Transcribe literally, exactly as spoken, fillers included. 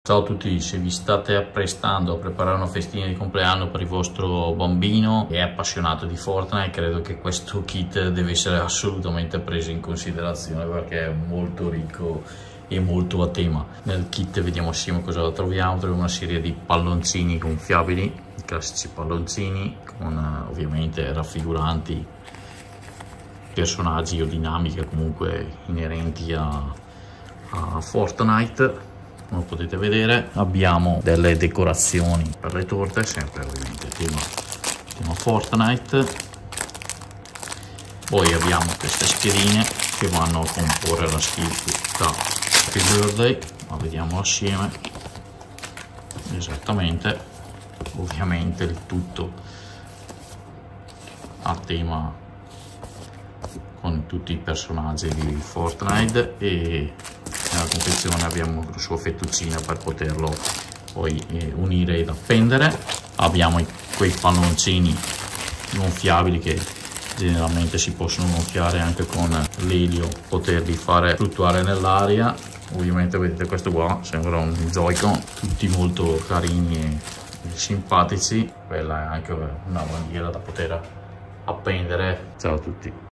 Ciao a tutti, se vi state apprestando a preparare una festina di compleanno per il vostro bambino e è appassionato di Fortnite, credo che questo kit deve essere assolutamente preso in considerazione perché è molto ricco e molto a tema. Nel kit vediamo assieme cosa troviamo. Troviamo una serie di palloncini gonfiabili, i classici palloncini con ovviamente raffiguranti personaggi o dinamiche comunque inerenti a, a Fortnite. Come potete vedere abbiamo delle decorazioni per le torte, sempre ovviamente tema, tema Fortnite. Poi abbiamo queste schedine che vanno a comporre la scritta Happy Birthday, ma vediamo assieme esattamente. Ovviamente il tutto a tema con tutti i personaggi di Fortnite, e nella confezione abbiamo il suo fettuccino per poterlo poi eh, unire ed appendere. Abbiamo quei palloncini gonfiabili che generalmente si possono gonfiare anche con l'elio, poterli fare fluttuare nell'aria. Ovviamente vedete questo qua sembra un Joy-Con, tutti molto carini e simpatici. Quella è anche una bandiera da poter appendere. Ciao a tutti.